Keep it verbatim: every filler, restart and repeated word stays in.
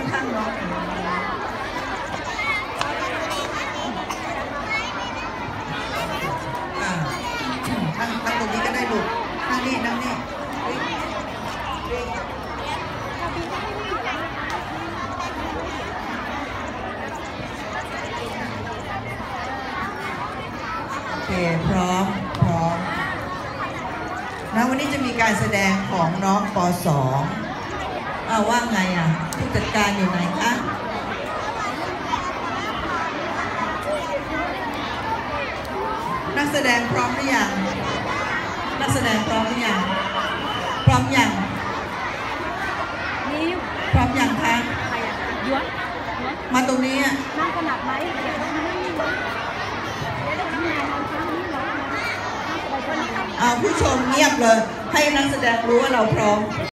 ข้างน้องอ่านั่งนั่งตรงนี้ก็ได้ลูกนั่งนี่นั่งนี่โอเคพร้อมพร้อมนะวันนี้จะมีการแสดงของน้องป.สอง อ้าวว่าไงอ่ะผู้จัดการอยู่ไหนคะนักแสดงพร้อมหรือยังนักแสดงพร้อมหรือยังพร้อมยังนี่พร้อมยังคะย้วนมาตรงนี้อ่ะนั่งขนาดไหนเดี๋ยวต้องนั่งนี่อ้าวผู้ชมเงียบเลยให้นักแสดงรู้ว่าเราพร้อม